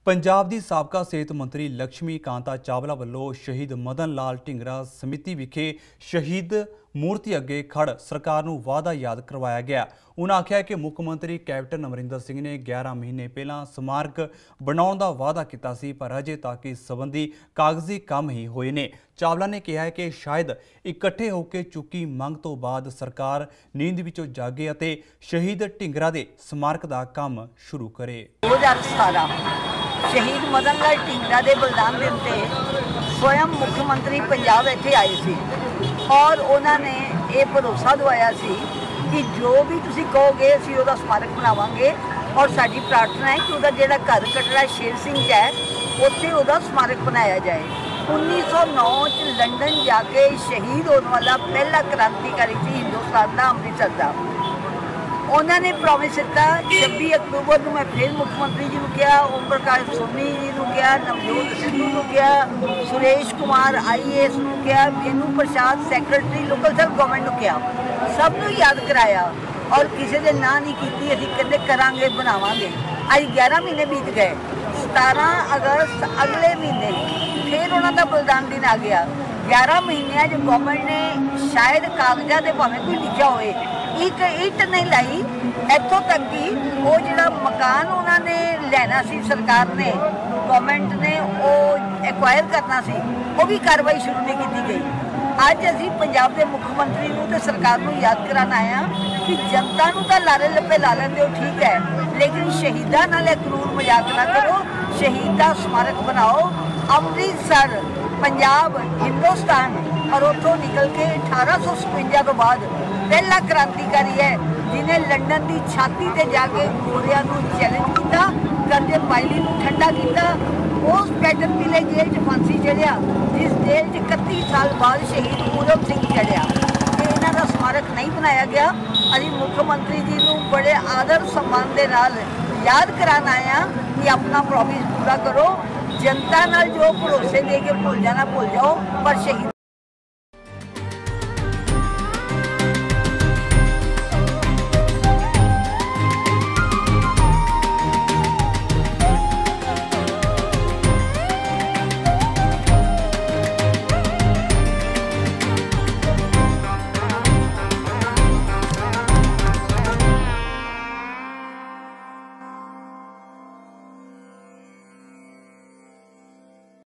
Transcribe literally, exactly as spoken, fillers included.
पंजाब की साबका सेहत मंत्री लक्ष्मी कांता चावला वालों शहीद मदन लाल ढिंगरा समिति विखे शहीद मूर्ति अगे खड़ सरकार नूं वादा याद करवाया गया। उन्होंने आख्या कि मुख्यमंत्री कैप्टन अमरिंदर सिंह ने ग्यारह महीने पहला स्मारक बनाने का वादा किया सी, पर अजे तक इस संबंधी कागजी काम ही होए ने। चावला ने कहा है कि शायद इकट्ठे होकर चुकी मंग तो बाद सरकार नींद विचों जागे अते शहीद ढिंगरा दे स्मारक का काम शुरू करे। शहीद मदन लाल ढिंगरा के बलिदान दिन ते स्वयं मुख्यमंत्री पंजाब इत्थे आए सी और उन्होंने ये भरोसा दवाया सी कि जो भी तुसी कहोगे असीं उहदा स्मारक बनावांगे और साडी प्रार्थना है कि उहदा जिहड़ा घर कटड़ा शेर सिंह है उत्थे उहदा स्मारक बनाया जाए। उन्नीस सौ नौ च लंडन जाके शहीद होने वाला पहला क्रांतिकारी सी हिंदुस्तान का, अमृतसर का। उन्होंने प्रॉमिस दिता छब्बी अक्तूबर को मैं फिर मुख्यमंत्री जी को कहा, ओम प्रकाश सोनी जी को कहा, नवजोत सिद्धू को कहा, Suresh Kumar I A S को कहा, Venu Prasad secretary local self government को कहा, सबनों याद कराया और किसी ने ना नहीं की। अभी कहते करांगे बनावांगे। अज ग्यारह महीने बीत गए। सतारह अगस्त अगले महीने फिर उन्होंने बलिदान दिन आ गया। ग्यारह महीने जो गवर्नमेंट ने शायद कागजात से भावें कोई लिखा होए एक इट नहीं लाई। इतों तक कि वो जो मकान उन्होंने लेना सी सरकार ने गवर्नमेंट ने वो एक्वायर करना सी, वो भी कार्रवाई शुरू नहीं की गई। अज असी पंजाब के मुख्यमंत्री को तो सरकार को याद कराना आया कि जनता को तो लारे लपे ला लें दो ठीक है, लेकिन शहीदा नाल क्रूर मजाक ना करो। शहीदा स्मारक बनाओ। अमृतसर पंजाब हिंदुस्तान और उतों निकल के अठारह सौ सतवंजा तो बाद पहला क्रांतिकारी है जिन्हें लंडन की छाती से जाके गोरिया को चैलेंज किया, कर्जे पायली को ठंडा किया। उस पैटर्न मिले जेल च फांसी चढ़िया, जिस जेल च इकतीस साल बाद शहीद पूरब सिंह चढ़िया। इन्हों का स्मारक नहीं बनाया गया। अभी मुख्यमंत्री जी को बड़े आदर सम्मान के नाल याद कराना आया कि अपना प्रॉमिस पूरा करो। जनता नाल जो भरोसे दे के भूल जाना भूल जाओ, पर शहीद